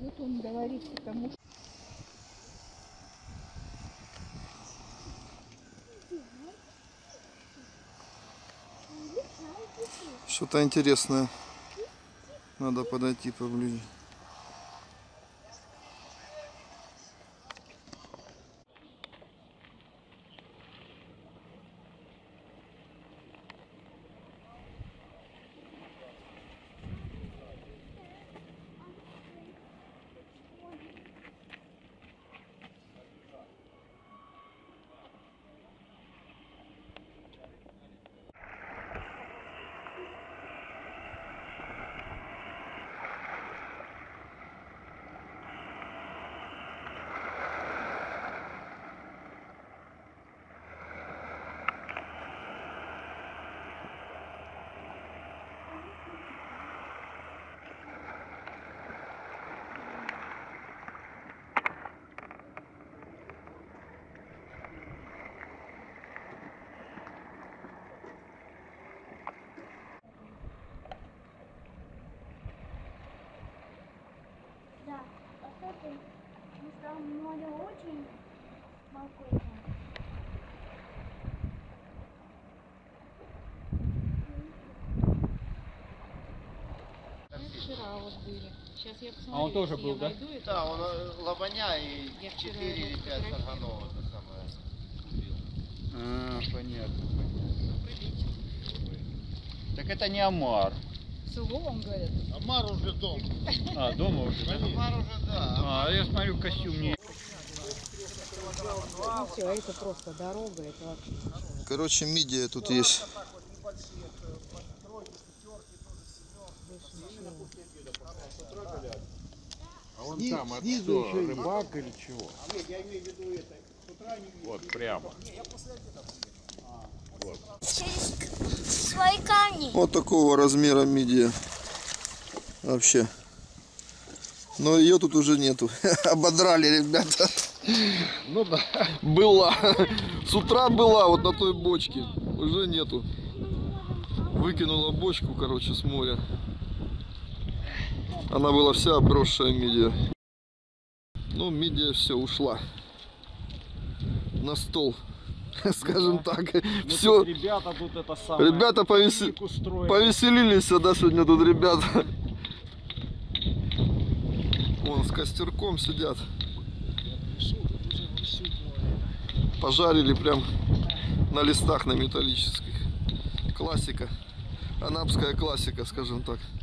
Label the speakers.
Speaker 1: Вот он говорит, потому что...
Speaker 2: Что-то интересное. Надо подойти поближе.
Speaker 3: Да, посмотри, там море очень спокойно.
Speaker 1: Вчера вот были. Сейчас я посмотрю.
Speaker 4: А он тоже был, да?
Speaker 5: Да, он лобаня и 4 или 5 сарганов, это самое.
Speaker 4: Понятно. Так это не омар.
Speaker 1: Сугубо, он говорит.
Speaker 5: Омар уже дома.
Speaker 4: А, дома уже, да?
Speaker 5: Омар уже, да.
Speaker 4: А, я смотрю, костюм не...
Speaker 1: Ну все, это просто дорога, это вообще.
Speaker 2: Короче, мидия тут есть.
Speaker 6: А вон там, это что, рыбак или чего? Нет, я имею в виду это. Вот, прямо.
Speaker 3: Через свои камни.
Speaker 2: Вот такого размера мидия. Вообще. Но ее тут уже нету. Ободрали, ребята.
Speaker 6: Ну да.
Speaker 2: Была. С утра была вот на той бочке. Уже нету. Выкинула бочку, короче, с моря. Она была вся обросшая мидия. Ну, мидия все ушла. На стол. Скажем так. Все.
Speaker 4: Ребята тут это самое...
Speaker 2: Ребята повеселились, да, сегодня тут ребята. Вон с костерком сидят. Пожарили прям на листах, на металлических. Классика. Анапская классика, скажем так.